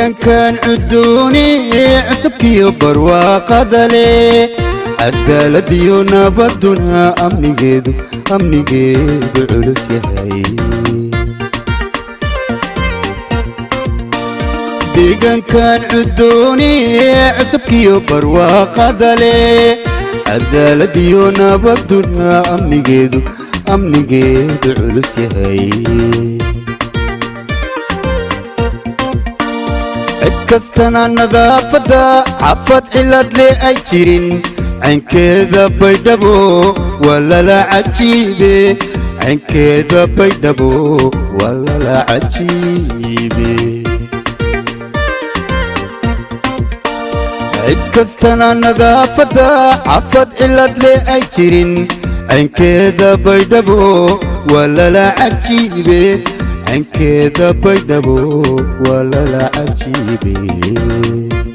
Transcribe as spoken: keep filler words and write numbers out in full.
deegan kan cuduni cusubkiyo barwaaqada leh cadaalad iyo nabaduna amnigeedu amnigeedu culus yahay deegan kan cuduni cusubkiyo barwaaqada leh cadaalad iyo nabaduna amnigeedu amnigeedu culus yahay كستنا نظافة عفت علت لي أجرين عن كذا بيدبو ولا لا عجيبة عن كذا بيدبو ولا لا عجيبة كستنا نظافة عفت علت لي أجرين عن كذا بيدبو ولا لا عجيبة عن كذا بيدبو ولا لا عجيبة